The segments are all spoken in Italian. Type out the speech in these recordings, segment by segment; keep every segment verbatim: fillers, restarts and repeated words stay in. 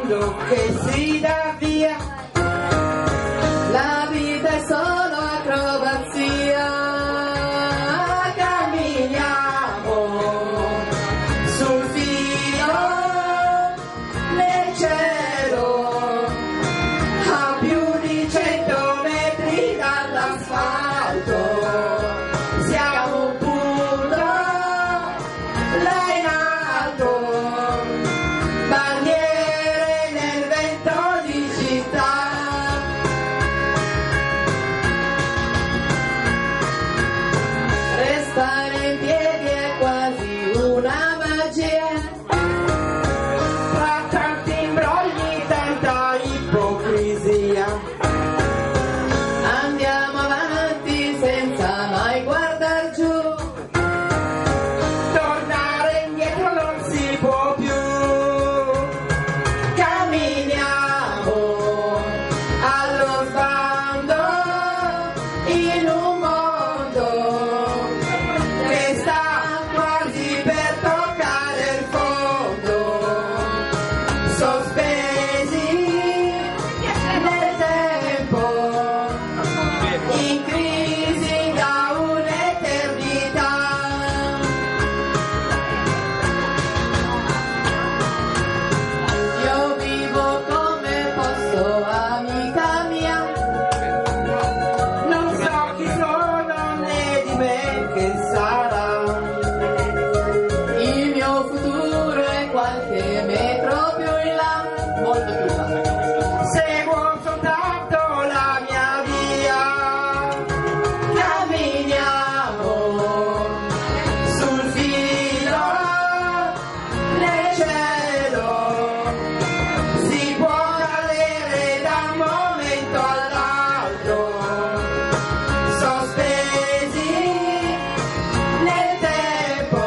mondo che si dà via. La vita è solo acrobazia. Camminiamo sul filo nel cielo a più di cento metri dall'asfalto. Siamo un punto là in alto, bandiere nel vento di città. Restare in piedi è quasi una magia, tra tanti imbrogli tanta ipocrisia. Andiamo avanti senza mai guardar giù, tornare indietro non si può più. Camminiamo allo sbando in un mondo che sta quasi per toccare il fondo, sospesi nel tempo, in crisi da un'eternità. Io vivo come posso, amica mia, non so chi sono né di me che sarà. Il mio futuro è qualche metro più in là, molto più in là. Seguo soltanto la mia via. Camminiamo sul filo nel cielo, si può cadere da un momento all'altro, sospesi nel tempo,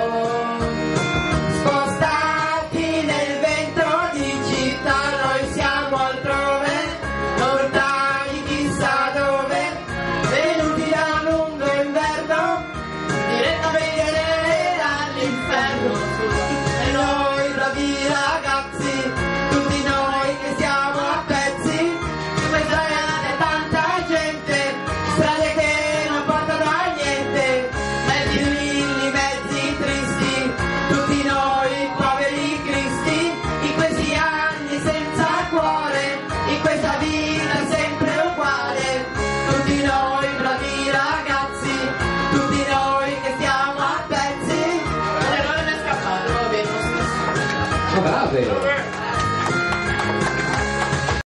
spostati nel vento di città. Noi siamo altrove, lontani chissà dove, venuti da un lungo inverno, direttamente dall'inferno. E noi bravi ragazzi, tutti noi che siamo a pezzi, come strade tanta gente, strade che non portano a niente, mezzi lilli, mezzi tristi, tutti noi poveri cristi, in questi anni senza cuore, in questa vita sempre uguale. Tutti noi bravi ragazzi, tutti noi che stiamo a pezzi, e non è scappato, va bene lo stesso. Brave!